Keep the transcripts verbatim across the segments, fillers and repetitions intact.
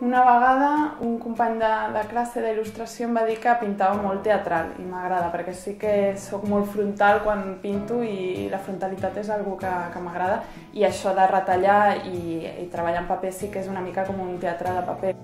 Una vegada un company de, de classe d'il·lustració em va dir que pintava molt teatral i m'agrada perquè sí que sóc molt frontal quan pinto i la frontalitat és una cosa que, que m'agrada i això de retallar i, i treballar en paper sí que és una mica com un teatre de paper.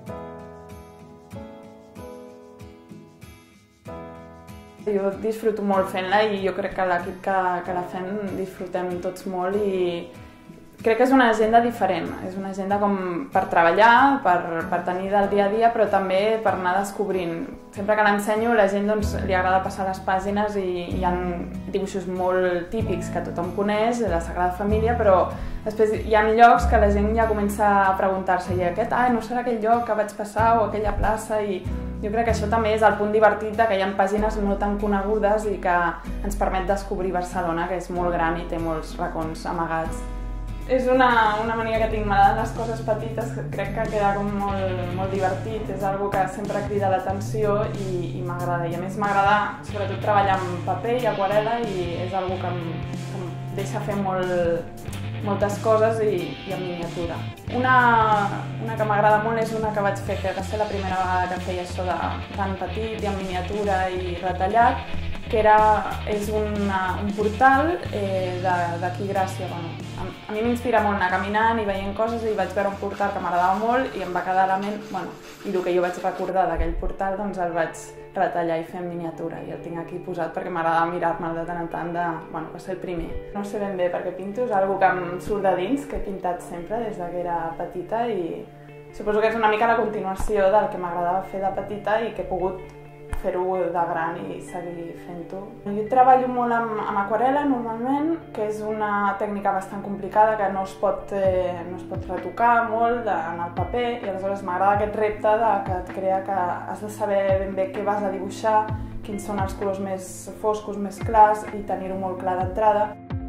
Jo disfruto molt fent-la i jo crec que l'equip que, que la fem disfrutem tots molt i crec que és una agenda diferent, és una agenda com per treballar, per, per tenir del dia a dia, però també per anar descobrint. Sempre que l'ensenyo la gent doncs, li agrada passar les pàgines i hi ha dibuixos molt típics que tothom coneix, de la Sagrada Família, però després hi ha llocs que la gent ja comença a preguntar-se i aquest, ah, no serà aquell lloc que vaig passar o aquella plaça i jo crec que això també és el punt divertit que hi ha pàgines no tan conegudes i que ens permet descobrir Barcelona, que és molt gran i té molts racons amagats. És una, una mania que tinc, m'agraden les coses petites, que crec que queda com molt, molt divertit, és una que sempre crida l'atenció i, i m'agrada. I a més m'agrada sobretot treballar amb paper i aquarel·la i és una que em, que em deixa fer molt, moltes coses i, i en miniatura. Una, una que m'agrada molt és una que vaig fer, que va ser la primera vegada que feia això de tan petit i en miniatura i retallat, que era, és una, un portal eh, d'aquí Gràcia. Bueno, a, a mi m'inspira molt anar caminant i veient coses i vaig veure un portal que m'agradava molt i em va quedar a la ment, bueno, i el que jo vaig recordar d'aquell portal doncs el vaig retallar i fer en miniatura i el tinc aquí posat perquè m'agradava mirar-me'l de tant en tant de, bueno, va ser el primer. No sé ben bé perquè pinto, és una que em surt de dins, que he pintat sempre des que era petita i suposo que és una mica la continuació del que m'agradava fer de petita i que he pogut fer-ho de gran i seguir fent-ho. Jo treballo molt amb, amb aquarel·la normalment, que és una tècnica bastant complicada que no es pot, eh, no es pot retocar molt de, en el paper i aleshores m'agrada aquest repte de, que et crea que has de saber ben bé què vas a dibuixar, quins són els colors més foscos, més clars i tenir-ho molt clar d'entrada.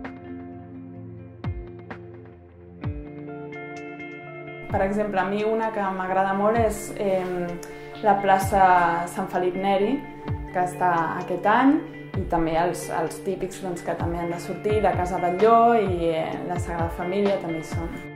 Per exemple, a mi una que m'agrada molt és eh, la plaça Sant Felip Neri, que està aquest any, i també els, els típics doncs, que també han de sortir, de Casa Batlló i eh, la Sagrada Família també hi són.